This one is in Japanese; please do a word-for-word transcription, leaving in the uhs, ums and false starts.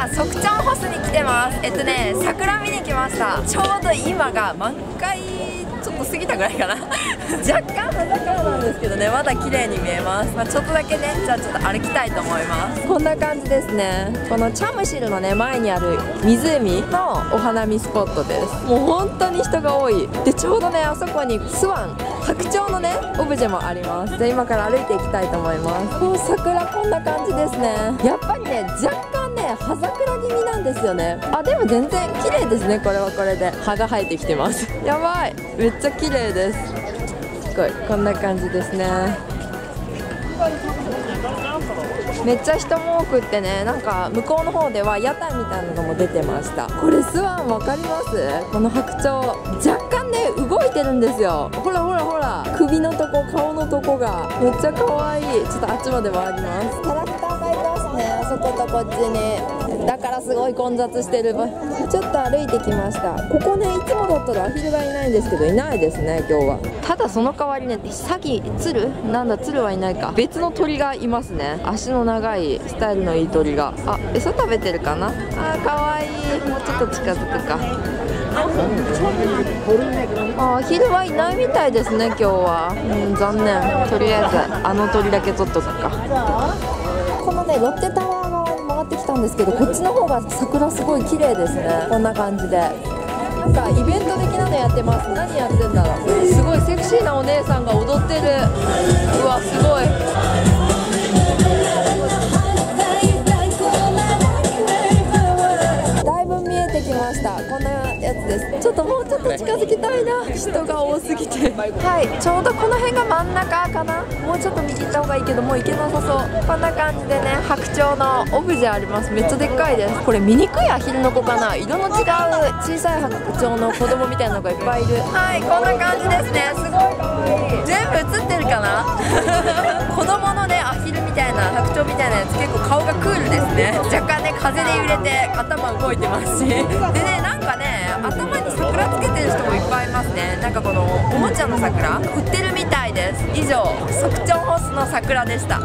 今ソクチョンホスに来てます。えっとね桜見に来ました。ちょうど今が満開ちょっと過ぎたぐらいかな若干葉桜なんですけどね、まだ綺麗に見えます。まあ、ちょっとだけね、じゃあちょっと歩きたいと思います。こんな感じですね。このチャムシルのね前にある湖のお花見スポットです。もう本当に人が多い。でちょうどねあそこにスワン白鳥のねオブジェもあります。で今から歩いていきたいと思います。もう桜こんな感じですね。やっぱりね若干ね葉桜気味なんですよね。あでも全然綺麗ですね。これはこれで葉が生えてきてます。やばい、めっちゃ綺麗です。すごいこんな感じですね。めっちゃ人も多くってね、なんか向こうの方では屋台みたいなのも出てました。これスワンわかります？この白鳥若干ね動いてるんですよ。ほらほらほら、首のとこ顔のとこがめっちゃ可愛い。ちょっとあっちまで回ります。キャラクターがいますね、あそことこっちに。だからすごい混雑してる。ちょっと歩いてきました。ここねいつもだったらアヒルがいないんですけどいないですね今日は。ただその代わりねサギ、ツルなんだツルはいないか、別の鳥がいますね。足の長いスタイルのいい鳥が。あ、餌食べてるかな。あーかわいい。もうちょっと近づくか。あ、アヒルはいないみたいですね今日は。うん、残念。とりあえずあの鳥だけ取っとくか。このねロッテタワー側に回ってきたんですけど、こっちの方が桜すごい綺麗ですね。こんな感じでなんかイベント的なのやってます。何やってんだろう。すごいセクシーなお姉さんが踊ってる。うわすごい。だいぶ見えてきました。こんなやつです。ちょっともうちょっと近づきたいな。人が多すぎて。はい、ちょうどこの辺が真ん中かな。もうちょっと右行った方がいいけどもう行けなさそう。こんな感じでね白鳥のオブジェあります。めっちゃでっかいです。これ醜いアヒルの子かな。色の違う小さい白鳥の子供みたいなのがいっぱいいる。はい、こんな感じですね。すごい可愛い。全部映ってるかな子供のねアヒルみたいな白鳥みたいなやつ結構顔がクールですね。若干ね風で揺れて頭動いてますしでねなんかね頭に桜つけてる人もいっぱいいますね。なんかこのおもちゃの桜売ってるみたいです。以上ソクチョンホスの桜でした。